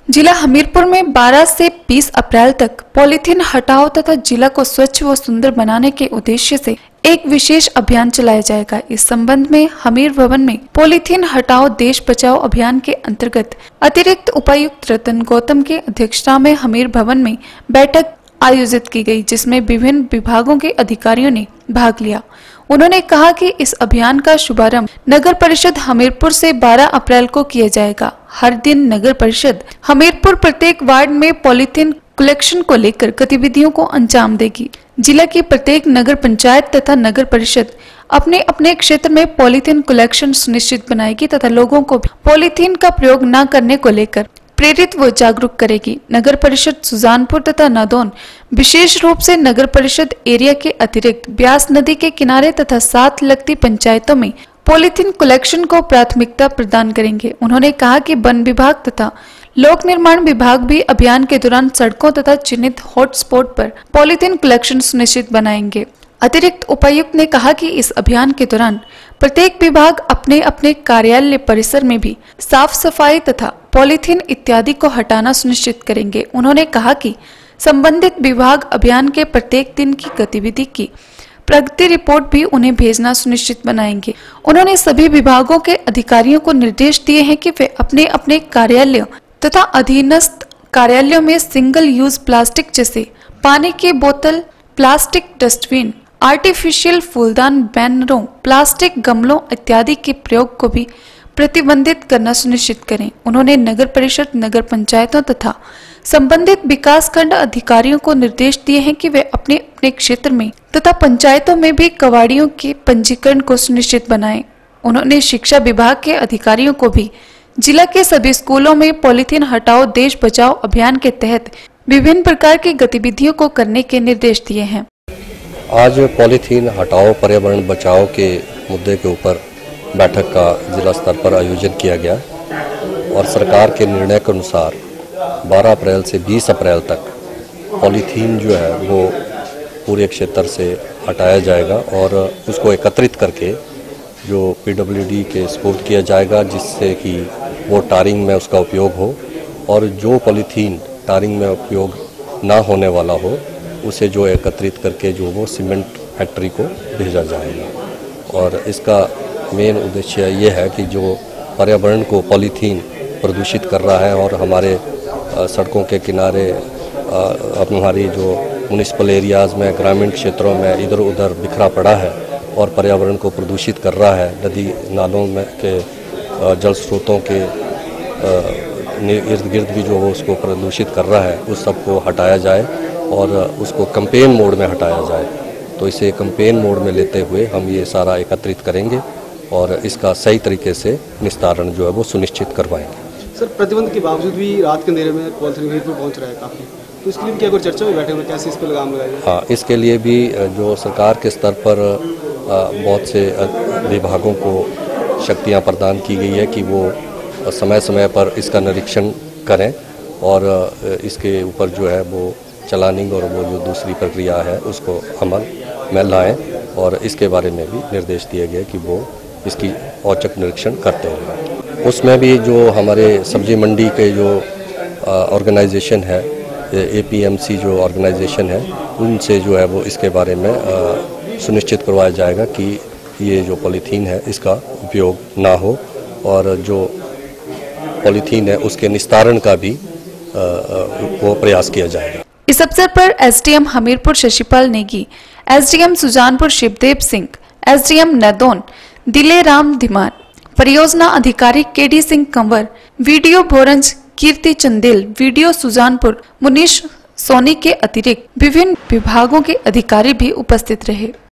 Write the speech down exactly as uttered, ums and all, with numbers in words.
जिला हमीरपुर में बारह से बीस अप्रैल तक पॉलीथीन हटाओ तथा जिला को स्वच्छ व सुंदर बनाने के उद्देश्य से एक विशेष अभियान चलाया जाएगा। इस संबंध में हमीर भवन में पॉलीथीन हटाओ देश बचाओ अभियान के अंतर्गत अतिरिक्त उपायुक्त रतन गौतम की अध्यक्षता में हमीर भवन में बैठक आयोजित की गई, जिसमें विभिन्न विभागों के अधिकारियों ने भाग लिया। उन्होंने कहा कि इस अभियान का शुभारंभ नगर परिषद हमीरपुर से बारह अप्रैल को किया जाएगा। हर दिन नगर परिषद हमीरपुर प्रत्येक वार्ड में पॉलीथीन कलेक्शन को लेकर गतिविधियों को अंजाम देगी। जिला की प्रत्येक नगर पंचायत तथा नगर परिषद अपने अपने क्षेत्र में पॉलीथीन कलेक्शन सुनिश्चित बनाएगी तथा लोगों को पॉलीथीन का प्रयोग न करने को लेकर प्रेरित व जागरूक करेगी। नगर परिषद सुजानपुर तथा नादौन विशेष रूप से नगर परिषद एरिया के अतिरिक्त ब्यास नदी के किनारे तथा साथ लगती पंचायतों में पॉलीथीन कलेक्शन को प्राथमिकता प्रदान करेंगे। उन्होंने कहा कि वन विभाग तथा लोक निर्माण विभाग भी अभियान के दौरान सड़कों तथा चिन्हित हॉटस्पॉट पर पॉलीथीन कलेक्शन सुनिश्चित बनाएंगे। अतिरिक्त उपायुक्त ने कहा कि इस अभियान के दौरान प्रत्येक विभाग अपने अपने कार्यालय परिसर में भी साफ सफाई तथा पॉलीथीन इत्यादि को हटाना सुनिश्चित करेंगे। उन्होंने कहा कि संबंधित विभाग अभियान के प्रत्येक दिन की गतिविधि की प्रगति रिपोर्ट भी उन्हें भेजना सुनिश्चित बनाएंगे। उन्होंने सभी विभागों के अधिकारियों को निर्देश दिए हैं कि वे अपने अपने कार्यालय तथा अधीनस्थ कार्यालयों में सिंगल यूज प्लास्टिक जैसे पानी की बोतल, प्लास्टिक डस्टबिन, आर्टिफिशियल फूलदान, बैनरों, प्लास्टिक गमलों इत्यादि के प्रयोग को भी प्रतिबंधित करना सुनिश्चित करें। उन्होंने नगर परिषद, नगर पंचायतों तथा संबंधित विकास खंड अधिकारियों को निर्देश दिए हैं कि वे अपने अपने क्षेत्र में तथा पंचायतों में भी कबाड़ियों के पंजीकरण को सुनिश्चित बनाएं। उन्होंने शिक्षा विभाग के अधिकारियों को भी जिला के सभी स्कूलों में पॉलीथीन हटाओ देश बचाओ अभियान के तहत विभिन्न प्रकार की गतिविधियों को करने के निर्देश दिए हैं। आज पॉलीथीन हटाओ पर्यावरण बचाओ के मुद्दे के ऊपर बैठक का जिला स्तर पर आयोजन किया गया और सरकार के निर्णय के अनुसार बारह अप्रैल से बीस अप्रैल तक पॉलीथीन जो है वो पूरे क्षेत्र से हटाया जाएगा और उसको एकत्रित करके जो पीडब्ल्यूडी के सपोर्ट किया जाएगा, जिससे कि वो टारिंग में उसका उपयोग हो और जो पॉलीथीन टारिंग में उपयोग ना होने वाला हो उसे जो एकत्रित करके जो वो सीमेंट फैक्ट्री को भेजा जाएगा। और इसका मेन उद्देश्य ये है कि जो पर्यावरण को पॉलीथीन प्रदूषित कर रहा है और हमारे सड़कों के किनारे हमारी जो म्यूनिसिपल एरियाज़ में, ग्रामीण क्षेत्रों में इधर उधर बिखरा पड़ा है और पर्यावरण को प्रदूषित कर रहा है, नदी नालों में के जल स्रोतों के इर्द गिर्द भी जो वो उसको प्रदूषित कर रहा है, उस सब को हटाया जाए और उसको कैंपेन मोड में हटाया जाए। तो इसे कैंपेन मोड में लेते हुए हम ये सारा एकत्रित करेंगे और इसका सही तरीके से निस्तारण जो है वो सुनिश्चित करवाएंगे। सर, प्रतिबंध के बावजूद भी रात के अंधेरे में पॉलीथीन पर पहुंच रहा है काफ़ी, तो इसके लिए क्या कोई चर्चा में बैठे हुए, कैसे इस पर लगाम लगाएंगे? हाँ, इसके लिए भी जो सरकार के स्तर पर बहुत से विभागों को शक्तियाँ प्रदान की गई है कि वो समय समय पर इसका निरीक्षण करें और इसके ऊपर जो है वो चलानिंग और वो जो दूसरी प्रक्रिया है उसको अमल में लाएं और इसके बारे में भी निर्देश दिए गए कि वो इसकी औचक निरीक्षण करते हैं। उसमें भी जो हमारे सब्जी मंडी के जो ऑर्गेनाइजेशन है, एपीएमसी जो ऑर्गेनाइजेशन है, उनसे जो है वो इसके बारे में सुनिश्चित करवाया जाएगा कि ये जो पॉलीथीन है इसका उपयोग ना हो और जो पॉलीथीन है उसके निस्तारण का भी वो प्रयास किया जाएगा। इस अवसर पर SDM Hamirpur Shashipal Negi, SDM Sujanpur Shivdev Singh, SDM Nadaun Dileram Dhiman, परियोजना अधिकारी KD Singh Kanwar, BDO Bhoranj Kirti Chandel, BDO Sujanpur Munish Soni के अतिरिक्त विभिन्न विभागों के अधिकारी भी उपस्थित रहे।